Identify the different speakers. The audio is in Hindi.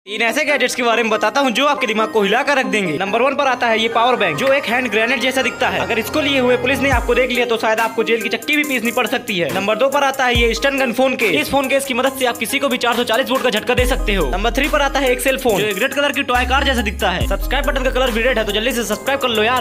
Speaker 1: तीन ऐसे गैजेट्स के बारे में बताता हूँ जो आपके दिमाग को हिला कर रख देंगे। नंबर 1 पर आता है ये पावर बैंक, जो एक हैंड ग्रेनेड जैसा दिखता है। अगर इसको लिए हुए पुलिस ने आपको देख लिया तो शायद आपको जेल की चक्की भी पीसनी पड़ सकती है। नंबर 2 पर आता है ये स्टन गन फोन केस। इस फोन केस की मदद से आप किसी को भी 440 वोल्ट का झटका दे सकते हो। नंबर 3 पर आता है एक सेल फोन, जो एक रेड कलर की टॉय कार जैसा दिखता है। सब्सक्राइब बटन का कलर भी रेड है, तो जल्दी से सब्सक्राइब कर लो यार।